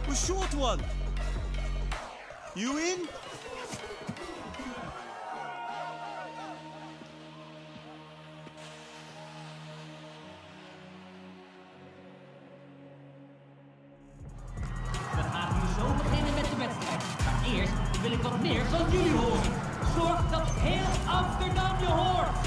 A short one. You in? We gaan nu zo beginnen met de wedstrijd. Maar eerst wil ik wat meer van jullie horen. Zorg dat heel Amsterdam je hoort.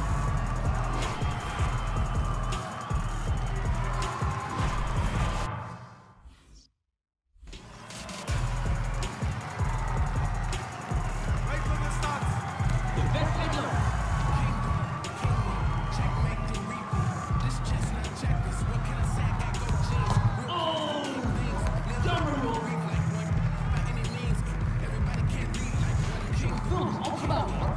De wedstrijd loopt. Oh, jammer hoor. Zorgvuldig opgebouwd hoor.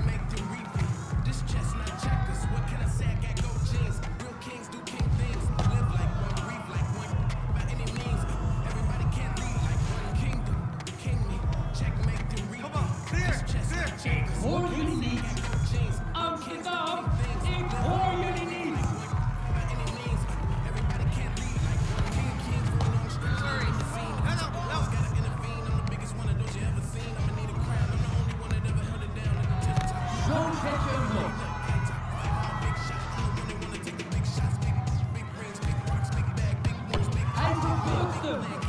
Ik hoor jullie niet. Amsterdam, ik hoor jullie niet. Zo zet je hem los. Hij vervult hem.